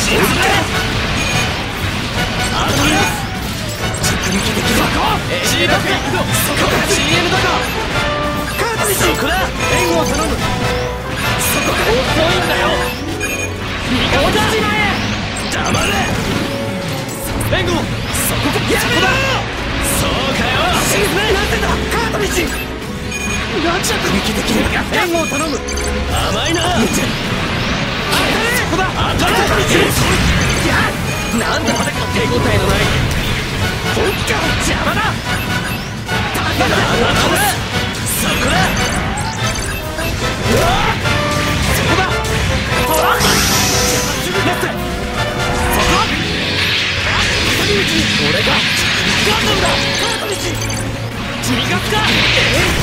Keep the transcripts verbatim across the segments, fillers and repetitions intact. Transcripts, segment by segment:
直撃できる。エジーダフィード、そこから シーエム だか。カードにそこだ。援護を頼む。そこから遅いんだよ。逃がしまえ。黙れ。援護、そこか。やめろ。そうかよ。シーズメなんてだ。カードにし。ラチャ直撃できる。援護を頼む。甘いな。当たれ。そこだ。当たれ。いや、なんでまだ手応えのない。本気か。邪魔だ。だからそこだ。うわっ、そこだ。トラックレッツ。そこ。谷口に俺がガンダムだ。カートリッジ逃がすか。えっ、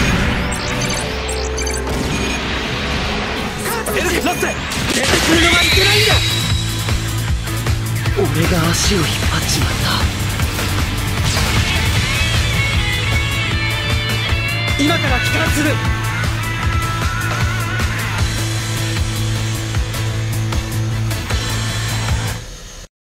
カートリッジラッツ。出てくるのはいけないんだ。俺が足を引っ張っちまった。今から帰還する。